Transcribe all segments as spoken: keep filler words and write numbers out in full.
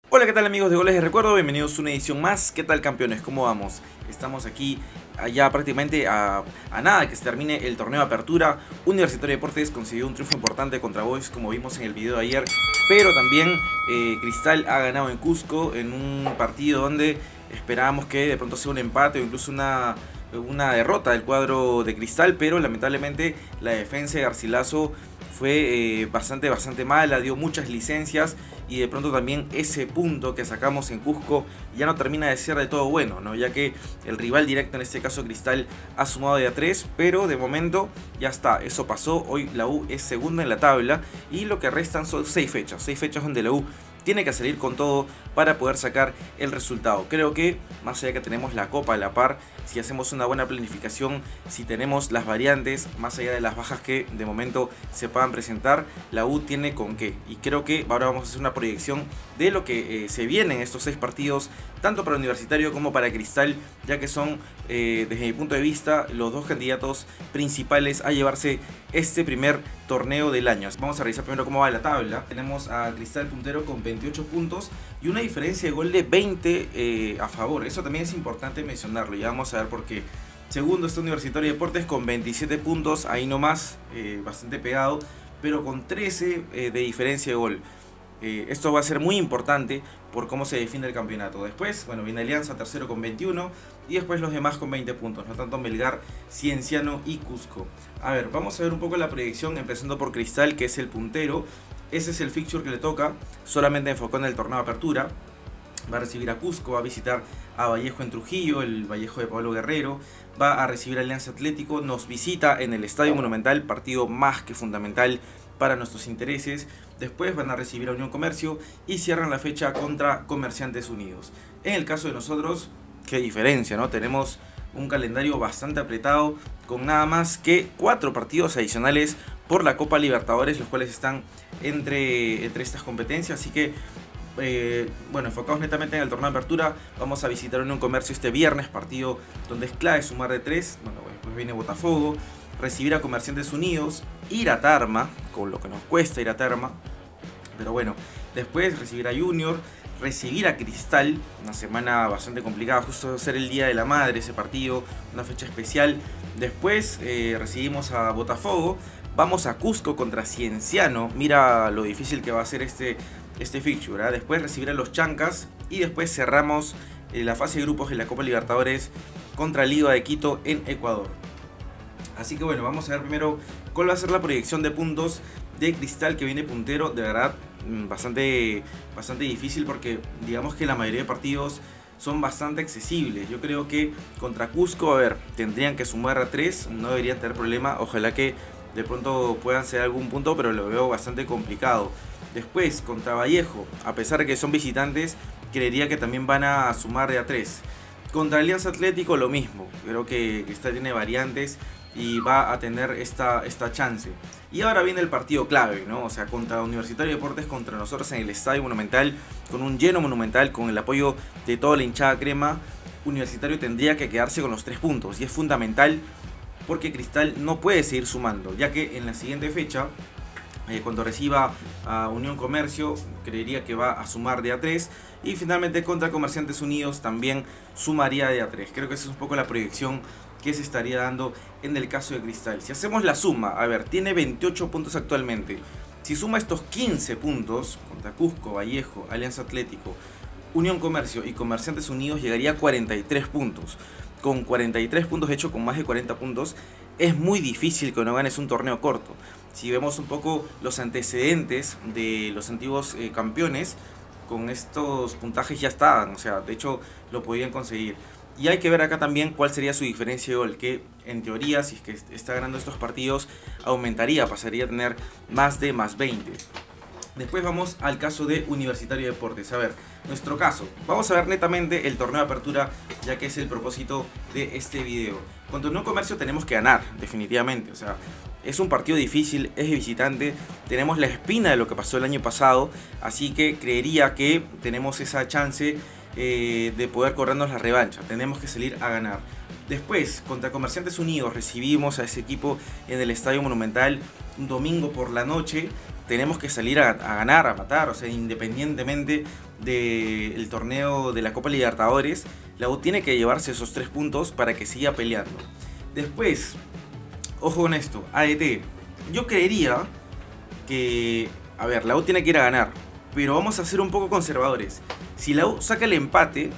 Hola, ¿qué tal amigos de Goles de Recuerdo? Bienvenidos a una edición más. ¿Qué tal, campeones? ¿Cómo vamos? Estamos aquí ya prácticamente a, a nada que se termine el torneo de apertura. Universitario de Deportes consiguió un triunfo importante contra Boys, como vimos en el video de ayer, pero también eh, Cristal ha ganado en Cusco en un partido donde esperábamos que de pronto sea un empate o incluso una, una derrota del cuadro de Cristal, pero lamentablemente la defensa de Garcilaso fue eh, bastante bastante mala, dio muchas licencias y de pronto también ese punto que sacamos en Cusco ya no termina de ser de todo bueno, ¿no? Ya que el rival directo, en este caso Cristal, ha sumado de a tres, pero de momento ya está, eso pasó. Hoy la U es segunda en la tabla y lo que restan son seis fechas, seis fechas donde la U tiene que salir con todo para poder sacar el resultado. Creo que más allá que tenemos la Copa a la par, si hacemos una buena planificación, si tenemos las variantes, más allá de las bajas que de momento se puedan presentar, la U tiene con qué. Y creo que ahora vamos a hacer una proyección de lo que eh, se viene en estos seis partidos, tanto para Universitario como para Cristal, ya que son, eh, desde mi punto de vista, los dos candidatos principales a llevarse este primer torneo del año. Vamos a revisar primero cómo va la tabla. Tenemos a Cristal puntero con veintiocho puntos y una diferencia de gol de veinte eh, a favor. Eso también es importante mencionarlo, ya vamos a ver por qué. Segundo está Universitario de Deportes con veintisiete puntos, ahí nomás, eh, bastante pegado, pero con trece eh, de diferencia de gol. Eh, esto va a ser muy importante por cómo se define el campeonato. Después, bueno, viene Alianza tercero con veintiuno y después los demás con veinte puntos, no tanto Melgar, Cienciano y Cusco. A ver, vamos a ver un poco la proyección, empezando por Cristal, que es el puntero. Ese es el fixture que le toca, solamente enfocado en el torneo de apertura. Va a recibir a Cusco, va a visitar a Vallejo en Trujillo, el Vallejo de Pablo Guerrero. Va a recibir a Alianza Atlético, nos visita en el Estadio Monumental, partido más que fundamental para nuestros intereses. Después van a recibir a Unión Comercio y cierran la fecha contra Comerciantes Unidos. En el caso de nosotros, qué diferencia, ¿no? Tenemos un calendario bastante apretado con nada más que cuatro partidos adicionales por la Copa Libertadores, los cuales están entre, entre estas competencias, así que Eh, bueno, enfocados netamente en el torneo de apertura. Vamos a visitar Unión Comercio este viernes, partido donde es clave sumar de tres. Bueno, después viene Botafogo, recibir a Comerciantes Unidos, ir a Tarma, con lo que nos cuesta ir a Tarma, pero bueno, después recibir a Junior, recibir a Cristal, una semana bastante complicada, justo ser el Día de la Madre ese partido, una fecha especial. Después eh, recibimos a Botafogo, vamos a Cusco contra Cienciano, mira lo difícil que va a ser este este fixture, ¿eh? Después recibir a los Chancas y después cerramos eh, la fase de grupos de la Copa Libertadores contra Liga de Quito en Ecuador. Así que bueno, vamos a ver primero cuál va a ser la proyección de puntos de Cristal, que viene puntero. De verdad, bastante, bastante difícil porque digamos que la mayoría de partidos son bastante accesibles. Yo creo que contra Cusco, a ver, tendrían que sumar a tres, no deberían tener problema. Ojalá que de pronto puedan ser algún punto, pero lo veo bastante complicado. Después, contra Vallejo, a pesar de que son visitantes, creería que también van a sumar de a tres. Contra Alianza Atlético lo mismo, creo que Cristal tiene variantes y va a tener esta, esta chance. Y ahora viene el partido clave, ¿no? O sea, contra Universitario de Deportes, contra nosotros en el Estadio Monumental, con un lleno monumental, con el apoyo de toda la hinchada crema. Universitario tendría que quedarse con los tres puntos y es fundamental porque Cristal no puede seguir sumando, ya que en la siguiente fecha, Eh, cuando reciba a Unión Comercio, creería que va a sumar de a tres. Y finalmente contra Comerciantes Unidos también sumaría de a tres. Creo que esa es un poco la proyección que se estaría dando en el caso de Cristal. Si hacemos la suma, a ver, tiene veintiocho puntos actualmente. Si suma estos quince puntos contra Cusco, Vallejo, Alianza Atlético, Unión Comercio y Comerciantes Unidos, llegaría a cuarenta y tres puntos. Con cuarenta y tres puntos, hecho con más de cuarenta puntos, es muy difícil que no ganes un torneo corto. Si vemos un poco los antecedentes de los antiguos eh, campeones, con estos puntajes ya estaban, o sea, de hecho lo podían conseguir. Y hay que ver acá también cuál sería su diferencia de gol, que en teoría, si es que está ganando estos partidos, aumentaría, pasaría a tener más de más veinte. Después vamos al caso de Universitario de Deportes. A ver, nuestro caso. Vamos a ver netamente el torneo de apertura, ya que es el propósito de este video. Contra Unión Comercio tenemos que ganar, definitivamente. O sea, es un partido difícil, es visitante. Tenemos la espina de lo que pasó el año pasado. Así que creería que tenemos esa chance eh, de poder cobrarnos la revancha. Tenemos que salir a ganar. Después, contra Comerciantes Unidos, recibimos a ese equipo en el Estadio Monumental un domingo por la noche. tenemos que salir a, a ganar, a matar, o sea, independientemente del torneo de la Copa Libertadores, la U tiene que llevarse esos tres puntos para que siga peleando. Después, ojo con esto, A D T, yo creería que, a ver, la U tiene que ir a ganar, pero vamos a ser un poco conservadores. Si la U saca el empate,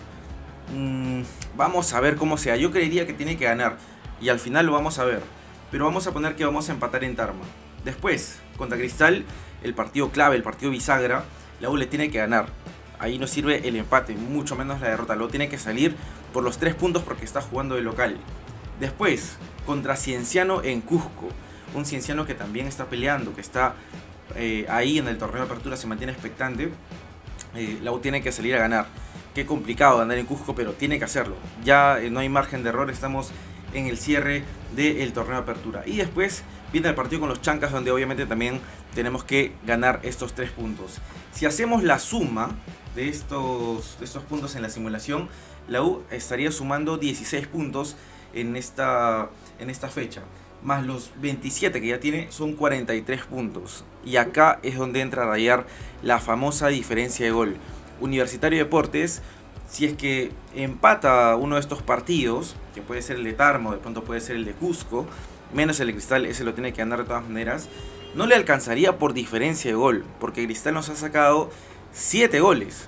mmm, vamos a ver cómo sea. Yo creería que tiene que ganar y al final lo vamos a ver, pero vamos a poner que vamos a empatar en Tarma. Después, contra Cristal, el partido clave, el partido bisagra, la U le tiene que ganar. Ahí no sirve el empate, mucho menos la derrota. La U tiene que salir por los tres puntos porque está jugando de local. Después, contra Cienciano en Cusco. Un Cienciano que también está peleando, que está eh, ahí en el torneo de apertura, se mantiene expectante. Eh, la U tiene que salir a ganar. Qué complicado andar en Cusco, pero tiene que hacerlo. Ya eh, no hay margen de error, estamos en el cierre del torneo de apertura. Y después viene el partido con los Chancas, donde obviamente también tenemos que ganar estos tres puntos. Si hacemos la suma de estos, de estos puntos en la simulación, la U estaría sumando dieciséis puntos en esta, en esta fecha. Más los veintisiete que ya tiene, son cuarenta y tres puntos. Y acá es donde entra a rayar la famosa diferencia de gol. Universitario de Deportes, si es que empata uno de estos partidos, que puede ser el de Tarma, de pronto puede ser el de Cusco, menos el de Cristal, ese lo tiene que ganar de todas maneras, no le alcanzaría por diferencia de gol, porque Cristal nos ha sacado siete goles.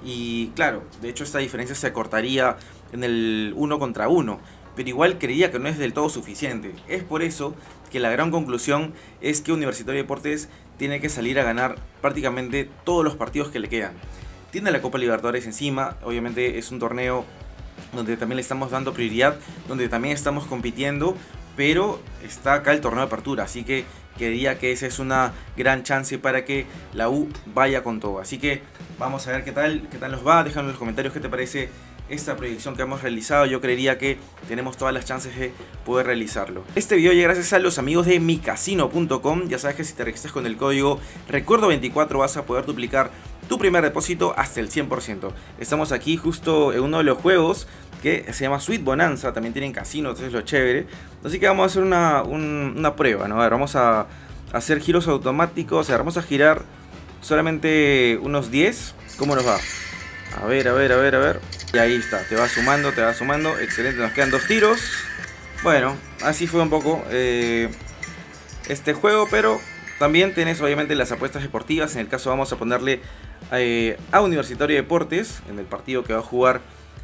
Y claro, de hecho esta diferencia se acortaría en el uno contra uno, pero igual creía que no es del todo suficiente. Es por eso que la gran conclusión es que Universitario de Deportes tiene que salir a ganar prácticamente todos los partidos que le quedan. Tiene la Copa Libertadores encima, obviamente es un torneo donde también le estamos dando prioridad, donde también estamos compitiendo, pero está acá el torneo de apertura, así que creía que esa es una gran chance para que la U vaya con todo. Así que vamos a ver qué tal, qué tal nos va. Déjanos en los comentarios qué te parece esta proyección que hemos realizado. Yo creería que tenemos todas las chances de poder realizarlo. Este video llega gracias a los amigos de mi casino punto com. Ya sabes que si te registras con el código recuerdo veinticuatro vas a poder duplicar tu primer depósito hasta el cien por ciento. Estamos aquí justo en uno de los juegos que se llama Sweet Bonanza. También tienen casino, entonces es lo chévere. Así que vamos a hacer una, un, una prueba, ¿no? A ver, vamos a hacer giros automáticos. O sea, vamos a girar solamente unos diez. ¿Cómo nos va? A ver, a ver, a ver, a ver. Y ahí está, te va sumando, te va sumando. Excelente, nos quedan dos tiros. Bueno, así fue un poco eh, este juego, pero también tenés obviamente las apuestas deportivas. En el caso vamos a ponerle eh, a Universitario de Deportes en el partido que va a jugar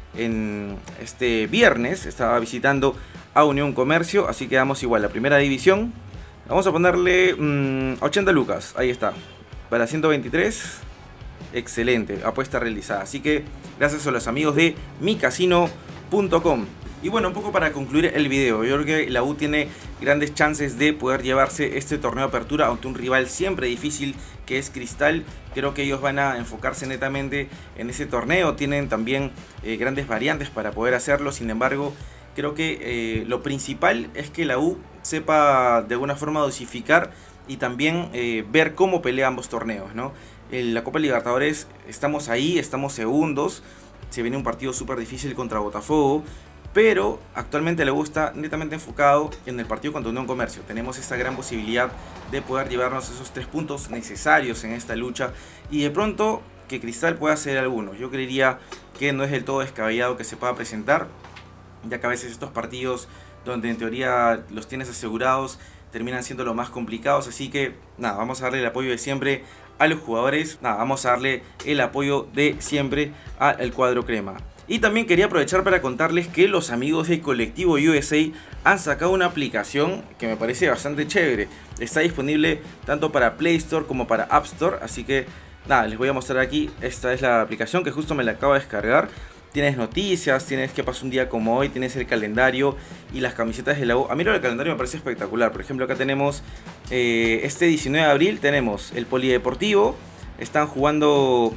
en este viernes. Estaba visitando a Unión Comercio, así que vamos igual, la primera división. Vamos a ponerle mmm, ochenta lucas, ahí está, para ciento veintitrés. Excelente, apuesta realizada. Así que gracias a los amigos de mi casino punto com. Y bueno, un poco para concluir el video, yo creo que la U tiene grandes chances de poder llevarse este torneo de apertura ante un rival siempre difícil que es Cristal. Creo que ellos van a enfocarse netamente en ese torneo, tienen también eh, grandes variantes para poder hacerlo. Sin embargo, creo que eh, lo principal es que la U sepa de alguna forma dosificar y también eh, ver cómo pelea ambos torneos, ¿no? En la Copa Libertadores estamos ahí, estamos segundos, se viene un partido súper difícil contra Botafogo, pero actualmente la U está netamente enfocado en el partido contra Unión Comercio. Tenemos esta gran posibilidad de poder llevarnos esos tres puntos necesarios en esta lucha y de pronto que Cristal pueda hacer algunos. Yo creería que no es del todo descabellado que se pueda presentar, ya que a veces estos partidos donde en teoría los tienes asegurados terminan siendo los más complicados. Así que nada, vamos a darle el apoyo de siempre a los jugadores. Nada, vamos a darle el apoyo de siempre al cuadro crema. Y también quería aprovechar para contarles que los amigos de Colectivo U S A han sacado una aplicación que me parece bastante chévere. Está disponible tanto para Play Store como para App Store, así que nada, les voy a mostrar aquí. Esta es la aplicación que justo me la acabo de descargar. Tienes noticias, tienes qué pasó un día como hoy, tienes el calendario y las camisetas de la U. A mí el calendario me parece espectacular. Por ejemplo, acá tenemos eh, este diecinueve de abril, tenemos el Polideportivo, están jugando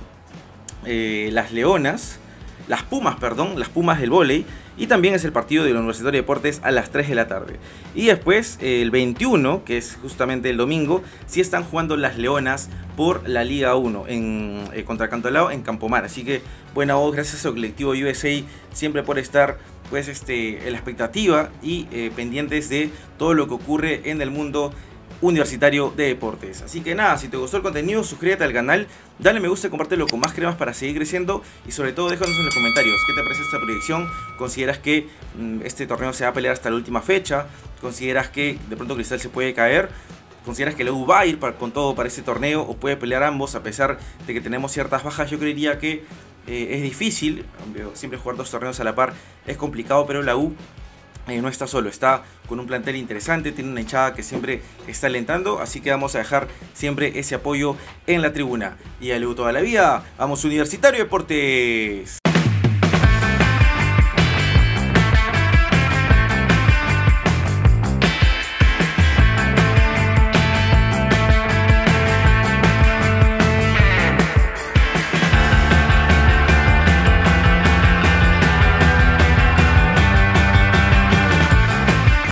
eh, las Leonas, las Pumas, perdón, las Pumas del vóley. Y también es el partido de la Universitario de Deportes a las tres de la tarde. Y después el veintiuno, que es justamente el domingo, sí están jugando las Leonas por la Liga uno en, eh, contra Cantolao en Campomar. Así que buena voz, gracias al Colectivo U S A siempre por estar pues este, en la expectativa y eh, pendientes de todo lo que ocurre en el mundo Universitario de Deportes. Así que nada, si te gustó el contenido, suscríbete al canal, dale me gusta y compártelo con más cremas para seguir creciendo. Y sobre todo déjanos en los comentarios qué te parece esta proyección. ¿Consideras que mmm, este torneo se va a pelear hasta la última fecha? ¿Consideras que de pronto Cristal se puede caer? ¿Consideras que la U va a ir para, con todo para este torneo o puede pelear ambos a pesar de que tenemos ciertas bajas? Yo creería que eh, es difícil, siempre jugar dos torneos a la par es complicado, pero la U Eh, no está solo, está con un plantel interesante, tiene una hinchada que siempre está alentando, así que vamos a dejar siempre ese apoyo en la tribuna. Y a la U toda la vida, vamos Universitario Deportes.